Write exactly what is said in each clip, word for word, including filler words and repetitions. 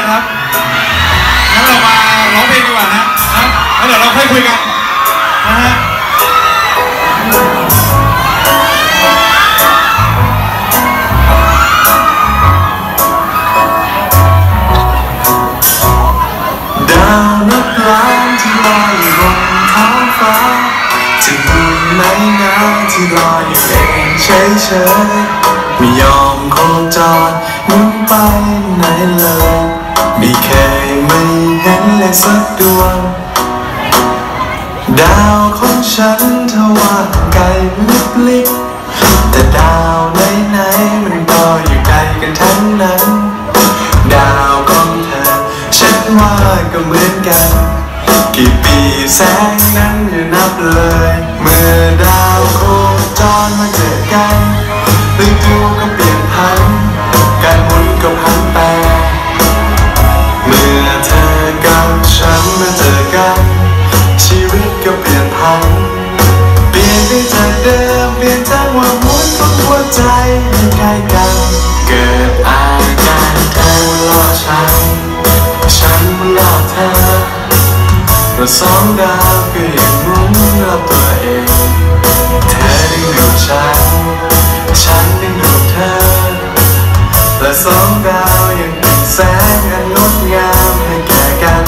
นะครับงั้นเรามาร้องเพลงดีกว่านะนะแล้วเดี๋ยวเราค่อยคุยกันนะฮะดาวนับล้านที่ลอยอยู่บนท้องฟ้าจะมีไหมนะที่ลอยอยู่เองเฉยๆไม่ยอมโคจรหมุนไปไหนเลยไม่เคยไม่เห็นเลยสักดวงดาวของฉันเธอว่าไกลลิบๆแต่ดาวไหนๆมันก็อยู่ไกลกันทั้งนั้นดาวของเธอฉันว่าก็เหมือนกันกี่ปีแสงนั้นอย่านับเลยเมื่อดาวโคจรมาเจอกันฤดูก็เปลี่ยนพันการหมุนก็พันแปรเมื่อเธอกับฉันมาเจอกันชีวิตก็เปลี่ยนพันเปลี่ยนไปจากเดิมเปลี่ยนจากว่าหมุนของหัวใจให้ใกล้กันเกิดอาการเธอหลอกฉันฉันหลอกเธอเราสองดาวก็ยังหมุนรอบตัวเองเธอดึงดูดฉันฉันดึงดูดเธอและสองดาวยังเป็นแสงอันงดงามให้แก่กัน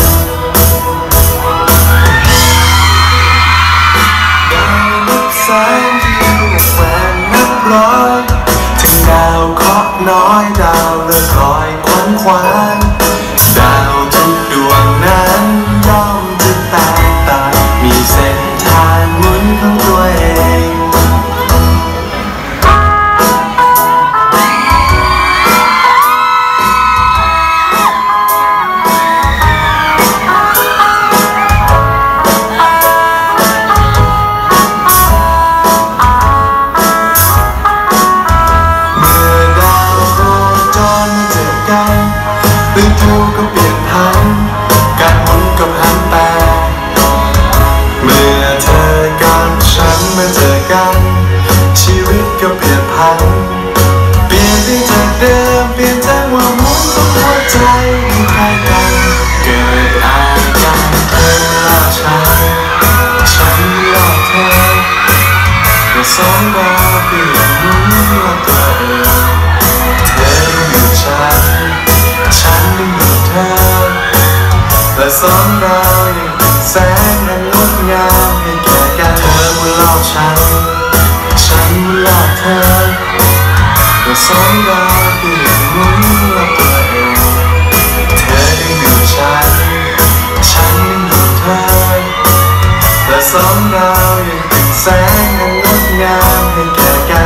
ดาวนับแสงที่อยู่แหวนนับร้อยถึงดาวเคราะห์น้อยดาวเลือดลอยควันควานดาวทุกดวงนั้นย่อมจะแตกต่างมีเส้นทางหมุนของตัวเองฤดูก็เปลี่ยนพันการหมุนก็พันแปรเมื่อเธอกับฉันมาเจอกันชีวิตก็เปลี่ยนพันเปลี่ยนไปจากเดิมเปลี่ยนจากว่าหมุนของหัวใจให้ใกล้กันเกิดอาการเธอหลอกฉันฉันหลอกเธอเราสองดาวเปลี่ยนหมุนรอบตัวเองเธออยู่ฉันฉันดึงดูดเธอและสองดาวยังเป็นแสงอันงดงามให้แก่กันเธอมาหลอกฉันฉันมาหลอกเธอและสองดาวเปลี่ยนหมุนรอบตัวเองเธอดึงดูดฉันฉันดึงดูดเธอและสองดาวยังเป็นแสงอันงดงามให้แก่กัน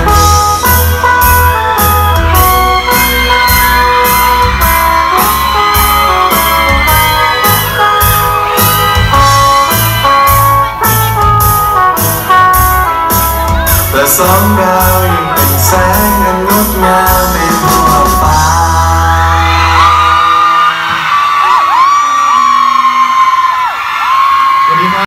และสองดาว